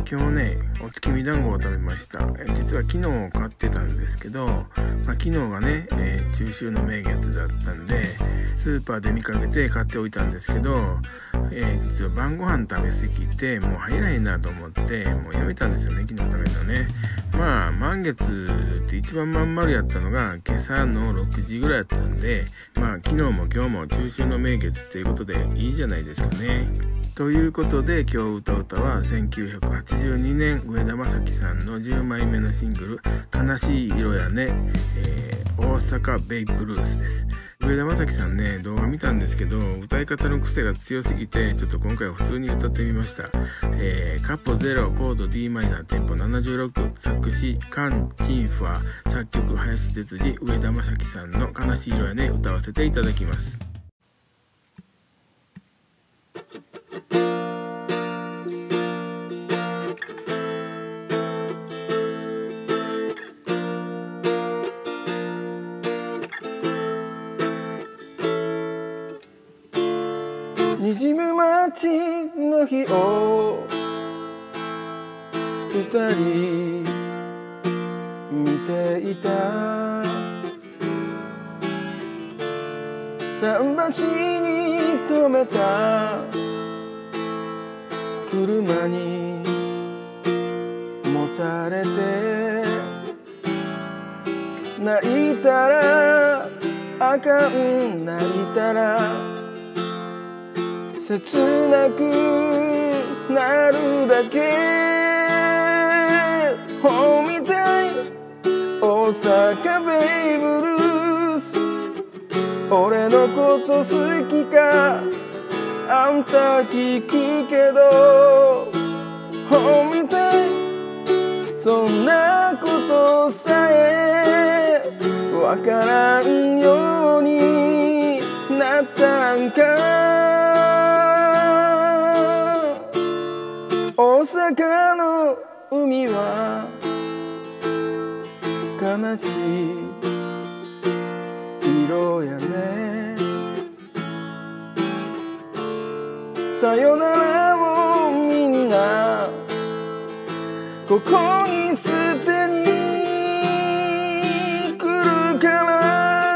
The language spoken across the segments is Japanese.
今日ねお月見団子を食べました。実は昨日買ってたんですけど、昨日がね、中秋の名月だったんでスーパーで見かけて買っておいたんですけど、実は晩ご飯食べ過ぎてもう入らへんなと思ってもうやめたんですよね、昨日食べたのね。満月って一番まん丸やったのが今朝の6時ぐらいやったんで、昨日も今日も中秋の名月っていうことでいいじゃないですかね。ということで今日歌う歌は1982年上田正樹さんの10枚目のシングル「悲しい色やね、大阪ベイブルース」です。上田正樹さんね、動画見たんですけど歌い方の癖が強すぎてちょっと今回は普通に歌ってみました。カッポ0コード d マイナーテンポ76、作詞カン・チンファー、作曲林哲司、上田正樹さんの悲しい色やね歌わせていただきます。にじむ街の日を二人見ていた、桟橋に止めた車にもたれて泣いたらあかん、泣いたら切なくなるだけ。ほみたい大阪ベイブルース、俺のこと好きかあんた聞くけど、ほみたいそんなことさえわからんようになったんか。大阪の海は悲しい色やね。さよならをみんなここに捨てに来るから。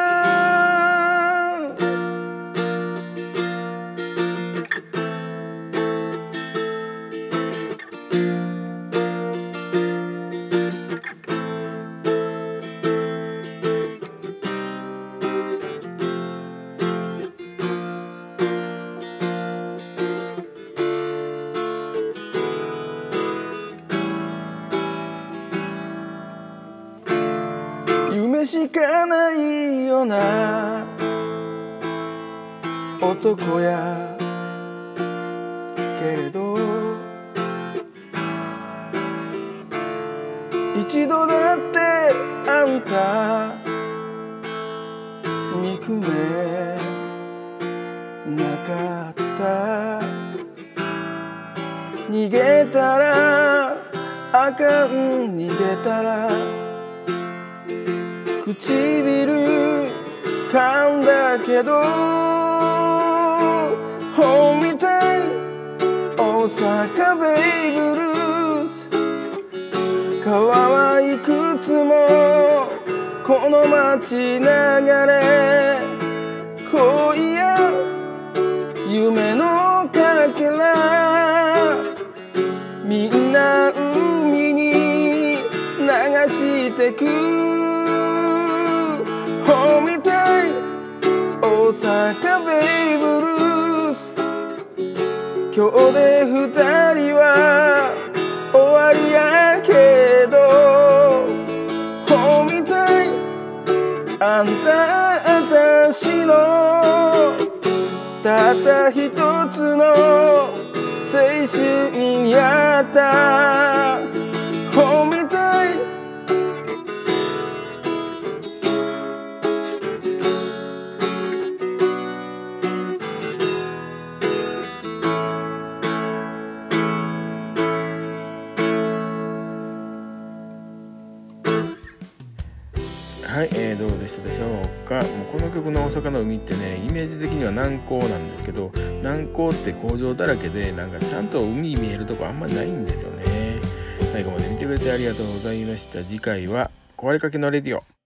夢しかないような男やけれど、一度だってあんた憎めなかった。逃げたらあかん、逃げたら唇噛んだけど、ほみたい大阪ベイブルース、川はいくつもこの街流れ、恋や夢のかけらみんな海に流してく。ほみたい大阪ベイブルース、今日で二人は終わりやけど、ほみたいあんた私のたった一つの青春やった。ほみたいはい、どうでしたでしょうか。もうこの曲の大阪の海ってね、イメージ的には南港なんですけど、南港って工場だらけでなんかちゃんと海見えるとこあんまりないんですよね。 最後まで見てくれてありがとうございました。次回は壊れかけのレディオ。